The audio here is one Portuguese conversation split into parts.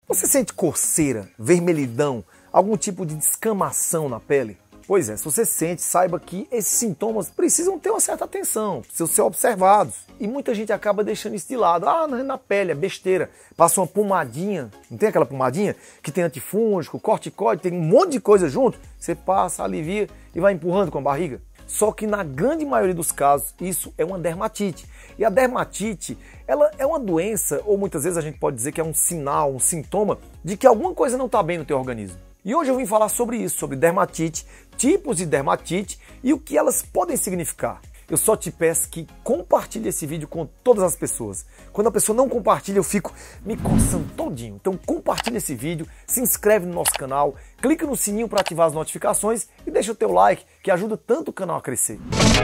Você sente coceira, vermelhidão, algum tipo de descamação na pele? Pois é, se você sente, saiba que esses sintomas precisam ter uma certa atenção, precisam ser observados. E muita gente acaba deixando isso de lado. Ah, não é na pele, é besteira. Passa uma pomadinha, não tem aquela pomadinha que tem antifúngico, corticoide, tem um monte de coisa junto? Você passa, alivia e vai empurrando com a barriga. Só que na grande maioria dos casos, isso é uma dermatite. E a dermatite, ela é uma doença, ou muitas vezes a gente pode dizer que é um sinal, um sintoma de que alguma coisa não está bem no teu organismo. E hoje eu vim falar sobre isso, sobre dermatite, tipos de dermatite e o que elas podem significar. Eu só te peço que compartilhe esse vídeo com todas as pessoas. Quando a pessoa não compartilha, eu fico me coçando todinho. Então compartilha esse vídeo, se inscreve no nosso canal, clica no sininho para ativar as notificações e deixa o teu like, que ajuda tanto o canal a crescer.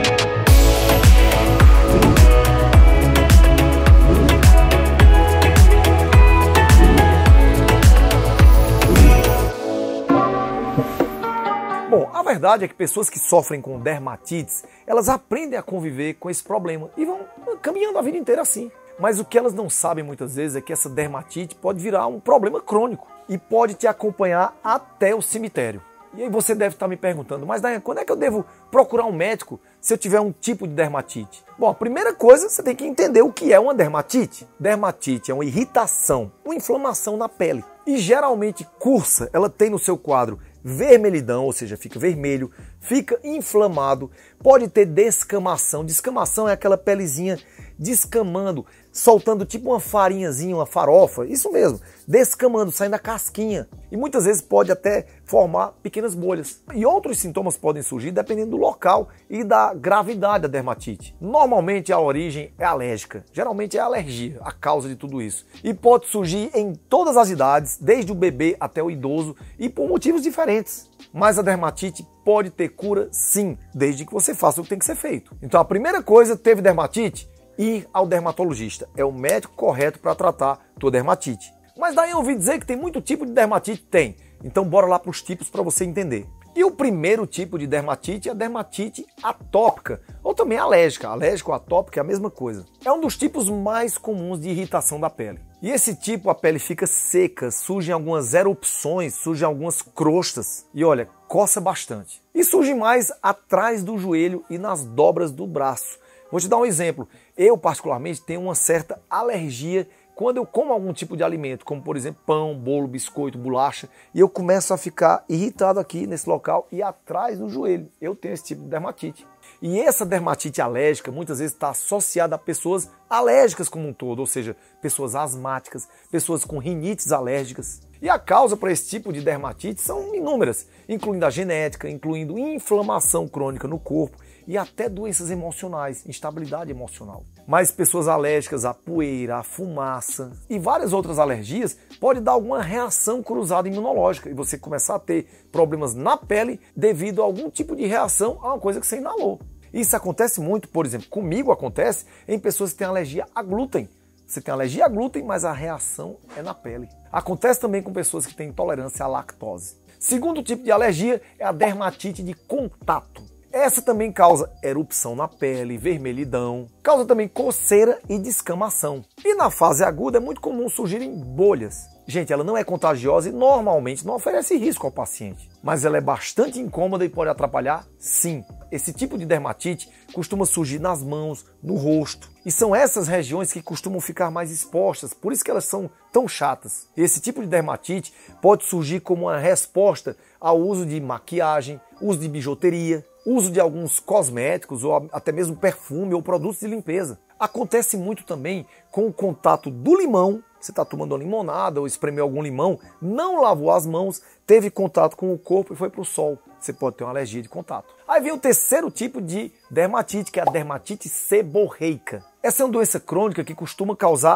Bom, a verdade é que pessoas que sofrem com dermatites, elas aprendem a conviver com esse problema e vão caminhando a vida inteira assim. Mas o que elas não sabem muitas vezes é que essa dermatite pode virar um problema crônico e pode te acompanhar até o cemitério. E aí você deve estar me perguntando, mas Dayan, quando é que eu devo procurar um médico se eu tiver um tipo de dermatite? Bom, a primeira coisa, você tem que entender o que é uma dermatite. Dermatite é uma irritação, uma inflamação na pele. E geralmente cursa, ela tem no seu quadro vermelhidão, ou seja, fica vermelho, fica inflamado, pode ter descamação. Descamação é aquela pelezinha descamando, soltando tipo uma farinhazinha, uma farofa, isso mesmo, descamando, saindo a casquinha. E muitas vezes pode até formar pequenas bolhas. E outros sintomas podem surgir dependendo do local e da gravidade da dermatite. Normalmente a origem é alérgica, geralmente é a alergia, a causa de tudo isso. E pode surgir em todas as idades, desde o bebê até o idoso e por motivos diferentes. Mas a dermatite pode ter cura sim, desde que você faça o que tem que ser feito. Então a primeira coisa, teve dermatite? Ir ao dermatologista. É o médico correto para tratar tua dermatite. Mas daí eu ouvi dizer que tem muito tipo de dermatite? Tem. Então bora lá para os tipos para você entender. E o primeiro tipo de dermatite é a dermatite atópica, ou também alérgica. Alérgica ou atópica é a mesma coisa. É um dos tipos mais comuns de irritação da pele. E esse tipo, a pele fica seca, surgem algumas erupções, surgem algumas crostas. E olha, coça bastante. E surge mais atrás do joelho e nas dobras do braço. Vou te dar um exemplo. Eu, particularmente, tenho uma certa alergia quando eu como algum tipo de alimento, como, por exemplo, pão, bolo, biscoito, bolacha, e eu começo a ficar irritado aqui nesse local e atrás do joelho. Eu tenho esse tipo de dermatite. E essa dermatite alérgica, muitas vezes, está associada a pessoas alérgicas como um todo, ou seja, pessoas asmáticas, pessoas com rinites alérgicas. E a causa para esse tipo de dermatite são inúmeras, incluindo a genética, incluindo inflamação crônica no corpo, e até doenças emocionais, instabilidade emocional. Mas pessoas alérgicas à poeira, à fumaça e várias outras alergias pode dar alguma reação cruzada imunológica e você começar a ter problemas na pele devido a algum tipo de reação a uma coisa que você inalou. Isso acontece muito, por exemplo, comigo acontece em pessoas que têm alergia a glúten. Você tem alergia a glúten, mas a reação é na pele. Acontece também com pessoas que têm intolerância à lactose. Segundo tipo de alergia é a dermatite de contato. Essa também causa erupção na pele, vermelhidão, causa também coceira e descamação. E na fase aguda é muito comum surgirem bolhas. Gente, ela não é contagiosa e normalmente não oferece risco ao paciente. Mas ela é bastante incômoda e pode atrapalhar, sim. Esse tipo de dermatite costuma surgir nas mãos, no rosto. E são essas regiões que costumam ficar mais expostas, por isso que elas são tão chatas. Esse tipo de dermatite pode surgir como uma resposta ao uso de maquiagem, uso de bijuteria, uso de alguns cosméticos ou até mesmo perfume ou produtos de limpeza. Acontece muito também com o contato do limão. Você está tomando uma limonada ou espremeu algum limão, não lavou as mãos, teve contato com o corpo e foi para o sol. Você pode ter uma alergia de contato. Aí vem o terceiro tipo de dermatite, que é a dermatite seborreica. Essa é uma doença crônica que costuma causar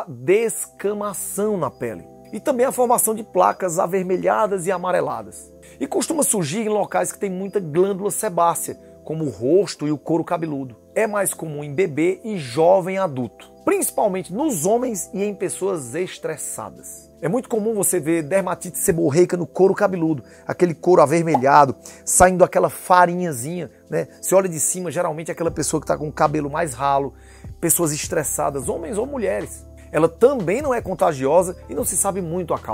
descamação na pele. E também a formação de placas avermelhadas e amareladas. E costuma surgir em locais que tem muita glândula sebácea, como o rosto e o couro cabeludo. É mais comum em bebê e jovem adulto, principalmente nos homens e em pessoas estressadas. É muito comum você ver dermatite seborreica no couro cabeludo, aquele couro avermelhado, saindo aquela farinhazinha, né? Você olha de cima, geralmente é aquela pessoa que está com o cabelo mais ralo, pessoas estressadas, homens ou mulheres. Ela também não é contagiosa e não se sabe muito a causa.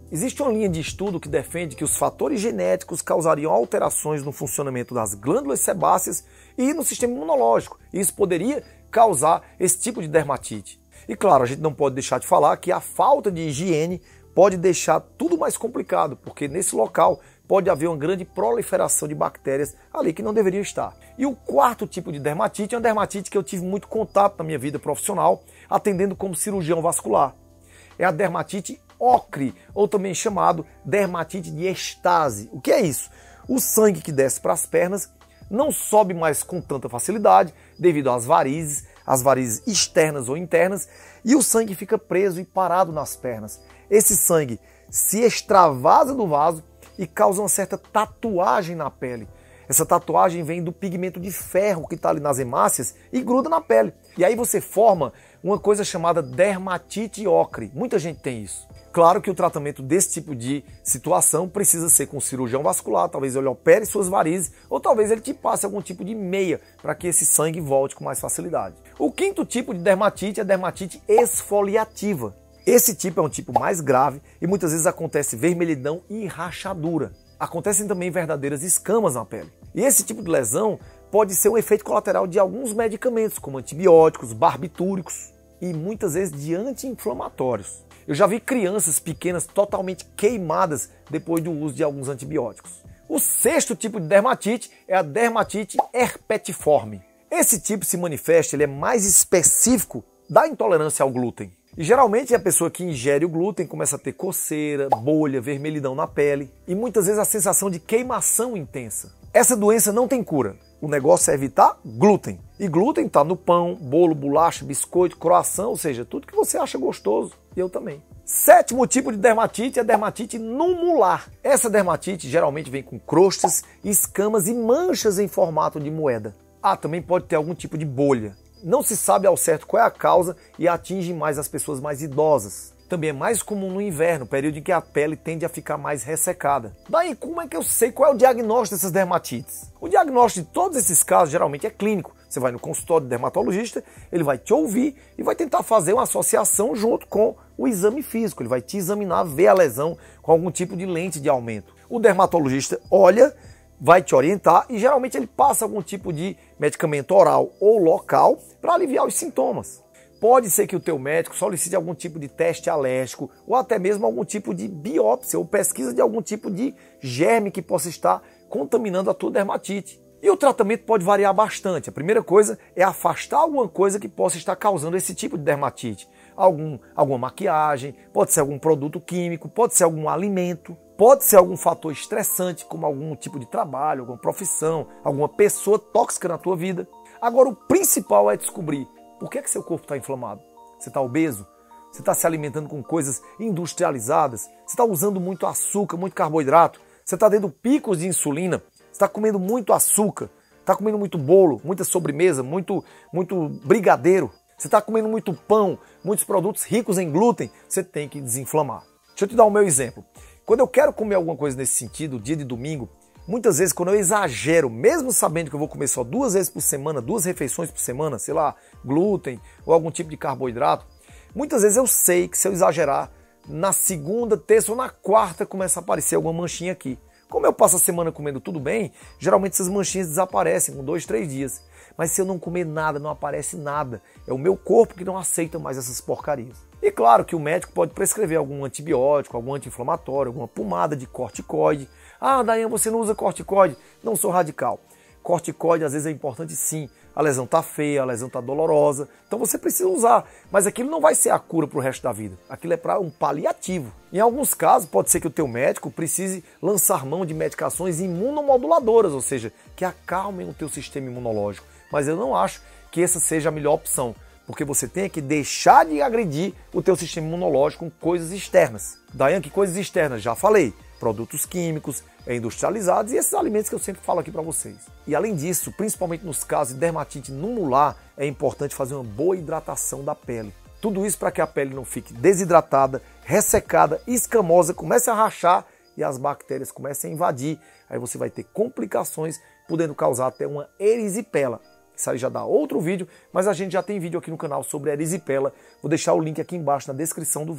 Existe uma linha de estudo que defende que os fatores genéticos causariam alterações no funcionamento das glândulas sebáceas e no sistema imunológico. E isso poderia causar esse tipo de dermatite. E claro, a gente não pode deixar de falar que a falta de higiene pode deixar tudo mais complicado, porque nesse local pode haver uma grande proliferação de bactérias ali que não deveriam estar. E o quarto tipo de dermatite é uma dermatite que eu tive muito contato na minha vida profissional, atendendo como cirurgião vascular. É a dermatite ocre, ou também chamado dermatite de estase. O que é isso? O sangue que desce para as pernas não sobe mais com tanta facilidade devido às varizes externas ou internas, e o sangue fica preso e parado nas pernas. Esse sangue se extravasa do vaso e causa uma certa tatuagem na pele. Essa tatuagem vem do pigmento de ferro que está ali nas hemácias e gruda na pele. E aí você forma uma coisa chamada dermatite ocre. Muita gente tem isso. Claro que o tratamento desse tipo de situação precisa ser com cirurgião vascular, talvez ele opere suas varizes ou talvez ele te passe algum tipo de meia para que esse sangue volte com mais facilidade. O quinto tipo de dermatite é a dermatite esfoliativa. Esse tipo é um tipo mais grave e muitas vezes acontece vermelhidão e rachadura. Acontecem também verdadeiras escamas na pele. E esse tipo de lesão pode ser um efeito colateral de alguns medicamentos, como antibióticos, barbitúricos e muitas vezes de anti-inflamatórios. Eu já vi crianças pequenas totalmente queimadas depois do uso de alguns antibióticos. O sexto tipo de dermatite é a dermatite herpetiforme. Esse tipo se manifesta, ele é mais específico da intolerância ao glúten. E geralmente a pessoa que ingere o glúten começa a ter coceira, bolha, vermelhidão na pele e muitas vezes a sensação de queimação intensa. Essa doença não tem cura. O negócio é evitar glúten. E glúten está no pão, bolo, bolacha, biscoito, croissant, ou seja, tudo que você acha gostoso. E eu também. Sétimo tipo de dermatite é a dermatite numular. Essa dermatite geralmente vem com crostas, escamas e manchas em formato de moeda. Também pode ter algum tipo de bolha. Não se sabe ao certo qual é a causa e atinge mais as pessoas mais idosas. Também é mais comum no inverno, período em que a pele tende a ficar mais ressecada. Daí, como é que eu sei qual é o diagnóstico dessas dermatites? O diagnóstico de todos esses casos geralmente é clínico. Você vai no consultório do dermatologista, ele vai te ouvir e vai tentar fazer uma associação junto com o exame físico. Ele vai te examinar, ver a lesão com algum tipo de lente de aumento. O dermatologista olha, vai te orientar e geralmente ele passa algum tipo de medicamento oral ou local para aliviar os sintomas. Pode ser que o teu médico solicite algum tipo de teste alérgico ou até mesmo algum tipo de biópsia ou pesquisa de algum tipo de germe que possa estar contaminando a tua dermatite. E o tratamento pode variar bastante. A primeira coisa é afastar alguma coisa que possa estar causando esse tipo de dermatite. Alguma maquiagem, pode ser algum produto químico, pode ser algum alimento, pode ser algum fator estressante, como algum tipo de trabalho, alguma profissão, alguma pessoa tóxica na tua vida. Agora, o principal é descobrir por que seu corpo está inflamado. Você está obeso? Você está se alimentando com coisas industrializadas? Você está usando muito açúcar, muito carboidrato? Você está tendo picos de insulina? Você está comendo muito açúcar? Está comendo muito bolo, muita sobremesa, muito brigadeiro? Você está comendo muito pão, muitos produtos ricos em glúten? Você tem que desinflamar. Deixa eu te dar o meu exemplo. Quando eu quero comer alguma coisa nesse sentido, dia de domingo, muitas vezes quando eu exagero, mesmo sabendo que eu vou comer só 2 vezes por semana, 2 refeições por semana, sei lá, glúten ou algum tipo de carboidrato, muitas vezes eu sei que se eu exagerar, na segunda, terça ou na quarta começa a aparecer alguma manchinha aqui. Como eu passo a semana comendo tudo bem, geralmente essas manchinhas desaparecem com 2, 3 dias. Mas se eu não comer nada, não aparece nada. É o meu corpo que não aceita mais essas porcarias. E claro que o médico pode prescrever algum antibiótico, algum anti-inflamatório, alguma pomada de corticoide. Daiane, você não usa corticoide? Não sou radical. Corticoide às vezes é importante sim. A lesão está feia, a lesão está dolorosa. Então você precisa usar. Mas aquilo não vai ser a cura para o resto da vida. Aquilo é para um paliativo. Em alguns casos pode ser que o teu médico precise lançar mão de medicações imunomoduladoras, ou seja, que acalmem o teu sistema imunológico. Mas eu não acho que essa seja a melhor opção. Porque você tem que deixar de agredir o teu sistema imunológico com coisas externas. Daiane, que coisas externas? Já falei. Produtos químicos, industrializados e esses alimentos que eu sempre falo aqui para vocês. E além disso, principalmente nos casos de dermatite numular, é importante fazer uma boa hidratação da pele. Tudo isso para que a pele não fique desidratada, ressecada, escamosa, comece a rachar e as bactérias comecem a invadir. Aí você vai ter complicações, podendo causar até uma erisipela. Isso aí já dá outro vídeo, mas a gente já tem vídeo aqui no canal sobre erisipela. Vou deixar o link aqui embaixo na descrição do vídeo.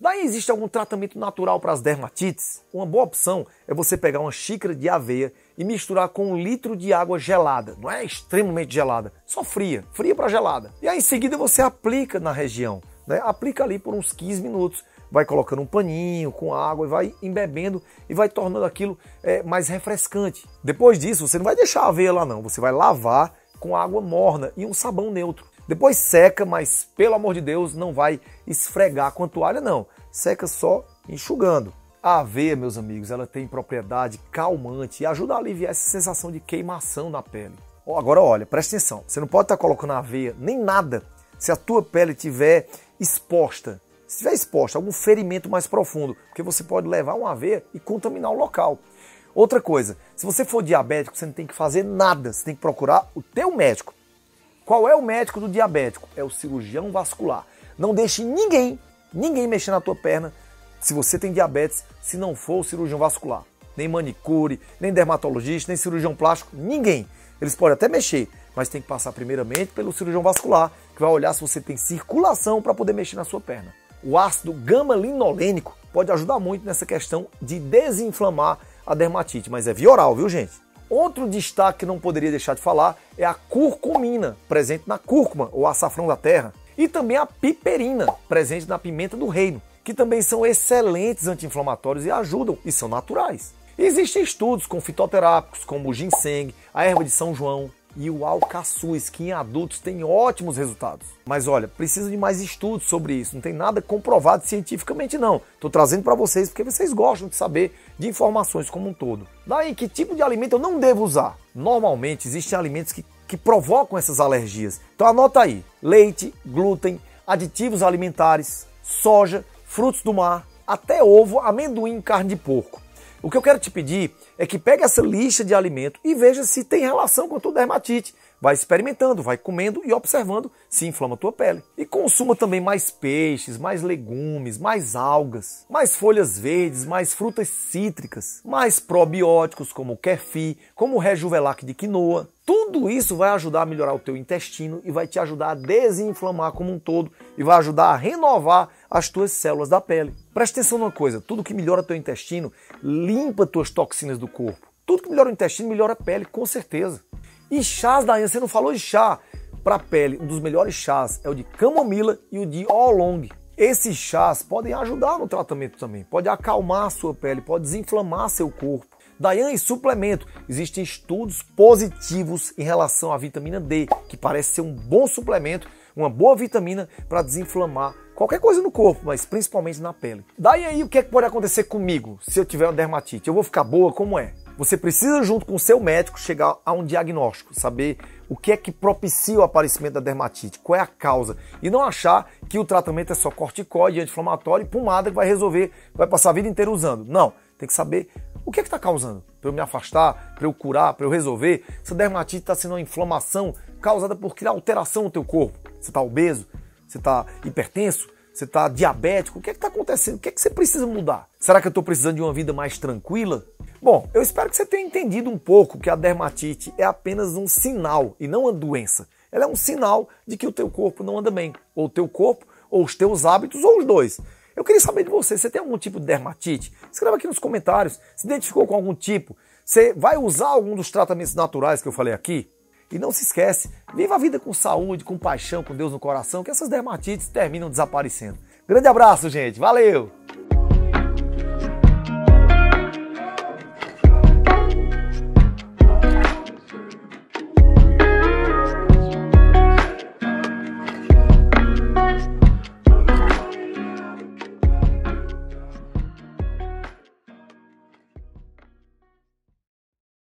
Daí existe algum tratamento natural para as dermatites? Uma boa opção é você pegar uma xícara de aveia e misturar com 1 litro de água gelada. Não é extremamente gelada, só fria para gelada. E aí em seguida você aplica na região, né? Aplica ali por uns 15 minutos. Vai colocando um paninho com água e vai embebendo e vai tornando aquilo mais refrescante. Depois disso você não vai deixar a aveia lá não, você vai lavar com água morna e um sabão neutro. Depois seca, mas pelo amor de Deus, não vai esfregar com a toalha não. Seca só enxugando. A aveia, meus amigos, ela tem propriedade calmante e ajuda a aliviar essa sensação de queimação na pele. Agora olha, presta atenção, você não pode estar colocando aveia nem nada se a tua pele estiver exposta. Se estiver exposta a algum ferimento mais profundo, porque você pode levar uma aveia e contaminar o local. Outra coisa, se você for diabético, você não tem que fazer nada, você tem que procurar o teu médico. Qual é o médico do diabético? É o cirurgião vascular. Não deixe ninguém mexer na tua perna se você tem diabetes, se não for o cirurgião vascular. Nem manicure, nem dermatologista, nem cirurgião plástico, ninguém. Eles podem até mexer, mas tem que passar primeiramente pelo cirurgião vascular, que vai olhar se você tem circulação para poder mexer na sua perna. O ácido gama-linolênico pode ajudar muito nessa questão de desinflamar a dermatite, mas é via oral, viu gente? Outro destaque que não poderia deixar de falar é a curcumina, presente na cúrcuma ou açafrão da terra, e também a piperina, presente na pimenta do reino, que também são excelentes anti-inflamatórios e ajudam, e são naturais. Existem estudos com fitoterápicos como o ginseng, a erva de São João e o alcaçuz, que em adultos tem ótimos resultados. Mas olha, precisa de mais estudos sobre isso, não tem nada comprovado cientificamente não. Estou trazendo para vocês porque vocês gostam de saber de informações como um todo. Daí, que tipo de alimento eu não devo usar? Normalmente existem alimentos que provocam essas alergias. Então anota aí: leite, glúten, aditivos alimentares, soja, frutos do mar, até ovo, amendoim, carne de porco. O que eu quero te pedir é que pegue essa lista de alimentos e veja se tem relação com a tua dermatite. Vai experimentando, vai comendo e observando se inflama a tua pele. E consuma também mais peixes, mais legumes, mais algas, mais folhas verdes, mais frutas cítricas, mais probióticos como o kefir, como o Rejuvelac de quinoa. Tudo isso vai ajudar a melhorar o teu intestino e vai te ajudar a desinflamar como um todo e vai ajudar a renovar as tuas células da pele. Presta atenção numa coisa, tudo que melhora teu intestino limpa tuas toxinas do corpo. Tudo que melhora o intestino melhora a pele, com certeza. E chás, Daiane, você não falou de chá para pele. Um dos melhores chás é o de camomila e o de oolong. Esses chás podem ajudar no tratamento também, pode acalmar a sua pele, pode desinflamar seu corpo. Daiane, suplemento. Existem estudos positivos em relação à vitamina D, que parece ser um bom suplemento, uma boa vitamina para desinflamar qualquer coisa no corpo, mas principalmente na pele. Daí aí, o que é que pode acontecer comigo se eu tiver uma dermatite? Eu vou ficar boa? Como é? Você precisa, junto com o seu médico, chegar a um diagnóstico, saber o que é que propicia o aparecimento da dermatite, qual é a causa, e não achar que o tratamento é só corticoide, anti-inflamatório e pomada que vai resolver, vai passar a vida inteira usando. Não, tem que saber o que é que está causando, para eu me afastar, para eu curar, para eu resolver. Essa dermatite está sendo uma inflamação causada por criar alteração no teu corpo. Você está obeso, você está hipertenso, você está diabético, o que é que está acontecendo? O que é que você precisa mudar? Será que eu estou precisando de uma vida mais tranquila? Bom, eu espero que você tenha entendido um pouco que a dermatite é apenas um sinal e não uma doença. Ela é um sinal de que o teu corpo não anda bem, ou o teu corpo, ou os teus hábitos, ou os dois. Eu queria saber de você, você tem algum tipo de dermatite? Escreva aqui nos comentários, se identificou com algum tipo? Você vai usar algum dos tratamentos naturais que eu falei aqui? E não se esquece, viva a vida com saúde, com paixão, com Deus no coração, que essas dermatites terminam desaparecendo. Grande abraço, gente. Valeu!